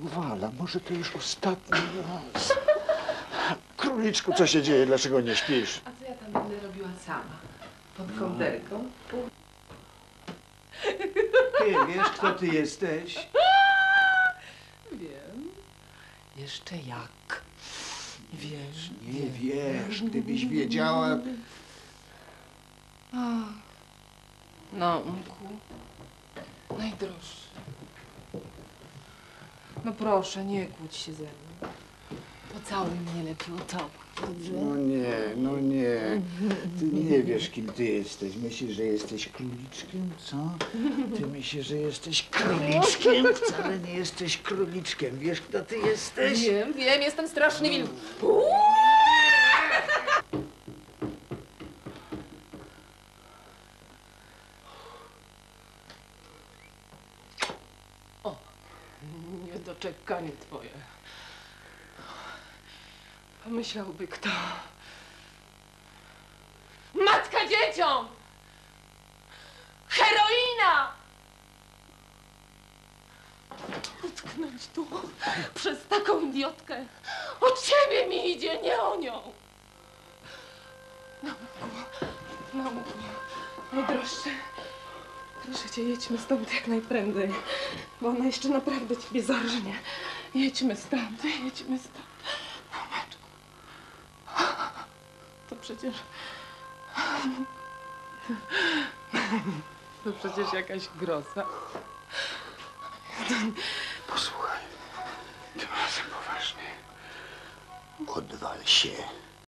Wala, może to już ostatni raz. Króliczku, co się dzieje? Dlaczego nie śpisz? A co ja tam będę robiła sama? Pod kołderką? Ty wiesz, kto ty jesteś? Wiem. Jeszcze jak. Wiesz. Nie wiesz, gdybyś wiedziała... Naumku. Najdroższy. No proszę, nie kłóć się ze mną. Pocałuj mnie lepiej o to. Dobrze? No nie. Ty nie wiesz, kim ty jesteś. Myślisz, że jesteś króliczkiem, co? Ty myślisz, że jesteś króliczkiem? Wcale nie jesteś króliczkiem. Wiesz, kto ty jesteś? Wiem, jestem straszny wilk. O, niedoczekanie twoje. Pomyślałby kto. Matka dzieciom! Heroina! Utknąć tu przez taką idiotkę. O ciebie mi idzie, nie o nią. Naumku, najdroższy. Proszę cię, jedźmy stąd jak najprędzej, bo ona jeszcze naprawdę ciebie zarżnie. Jedźmy stąd, jedźmy stąd. Mamaczku. To przecież... To przecież jakaś groza. Posłuchaj, tym razem poważnie. Odwal się.